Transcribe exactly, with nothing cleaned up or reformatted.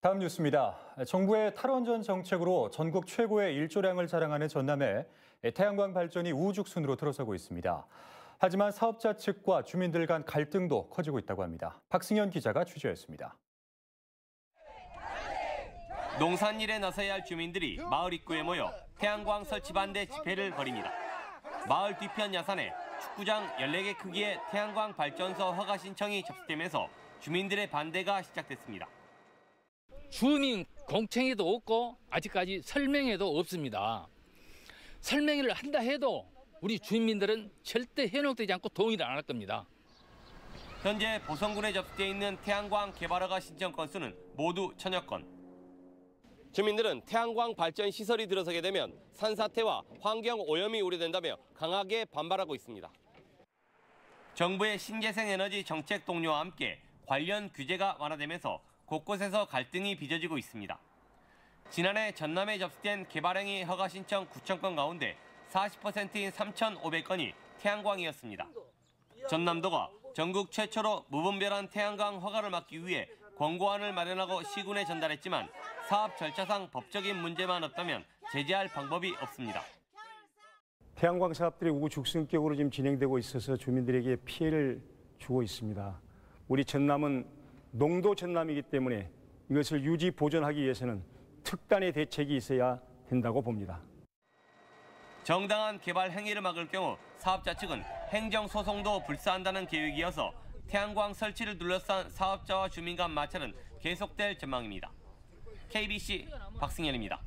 다음 뉴스입니다. 정부의 탈원전 정책으로 전국 최고의 일조량을 자랑하는 전남에 태양광 발전이 우후죽순으로 들어서고 있습니다. 하지만 사업자 측과 주민들 간 갈등도 커지고 있다고 합니다. 박승현 기자가 취재했습니다. 농산일에 나서야 할 주민들이 마을 입구에 모여 태양광 설치 반대 집회를 벌입니다. 마을 뒤편 야산에 축구장 열네 개 크기의 태양광 발전소 허가 신청이 접수되면서 주민들의 반대가 시작됐습니다. 주민 공청회도 없고 아직까지 설명회도 없습니다. 설명회를 한다 해도 우리 주민들은 절대 현혹되지 않고 동의를 안 할 겁니다. 현재 보성군에 접수돼 있는 태양광 개발허가 신청 건수는 모두 천여 건. 주민들은 태양광 발전 시설이 들어서게 되면 산사태와 환경 오염이 우려된다며 강하게 반발하고 있습니다. 정부의 신재생 에너지 정책 동료와 함께 관련 규제가 완화되면서 곳곳에서 갈등이 빚어지고 있습니다. 지난해 전남에 접수된 개발행위 허가 신청 구천 건 가운데 사십 퍼센트인 삼천오백 건이 태양광이었습니다. 전남도가 전국 최초로 무분별한 태양광 허가를 막기 위해 권고안을 마련하고 시군에 전달했지만 사업 절차상 법적인 문제만 없다면 제재할 방법이 없습니다. 태양광 사업들이 우후죽순격으로 지금 진행되고 있어서 주민들에게 피해를 주고 있습니다. 우리 전남은 농도 전남이기 때문에 이것을 유지 보존하기 위해서는 특단의 대책이 있어야 된다고 봅니다. 정당한 개발 행위를 막을 경우 사업자 측은 행정소송도 불사한다는 계획이어서 태양광 설치를 둘러싼 사업자와 주민 간 마찰은 계속될 전망입니다. 케이비씨 박승현입니다.